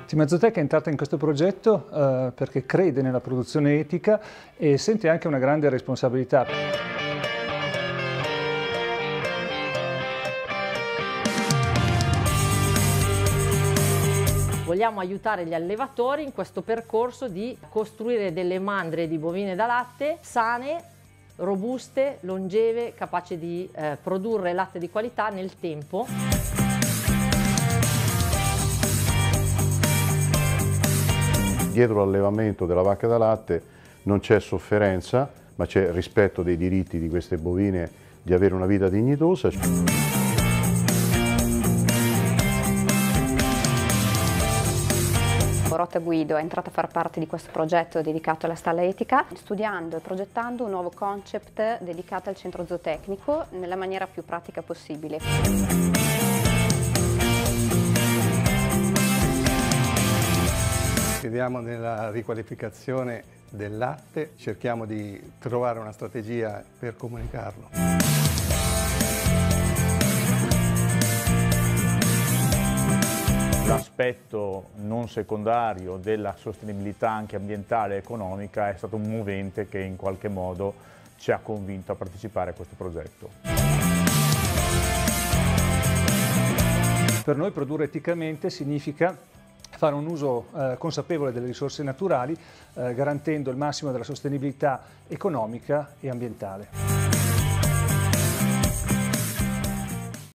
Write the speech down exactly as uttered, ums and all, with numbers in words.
Timazotec è entrata in questo progetto eh, perché crede nella produzione etica e sente anche una grande responsabilità. Vogliamo aiutare gli allevatori in questo percorso di costruire delle mandrie di bovine da latte sane, robuste, longeve, capaci di eh, produrre latte di qualità nel tempo. Dietro l'allevamento della vacca da latte non c'è sofferenza, ma c'è rispetto dei diritti di queste bovine di avere una vita dignitosa. Rota Guido è entrata a far parte di questo progetto dedicato alla stalla etica, studiando e progettando un nuovo concept dedicato al centro zootecnico nella maniera più pratica possibile. Crediamo nella riqualificazione del latte, cerchiamo di trovare una strategia per comunicarlo. L'aspetto non secondario della sostenibilità anche ambientale e economica è stato un movente che in qualche modo ci ha convinto a partecipare a questo progetto. Per noi produrre eticamente significa fare un uso eh, consapevole delle risorse naturali, eh, garantendo il massimo della sostenibilità economica e ambientale.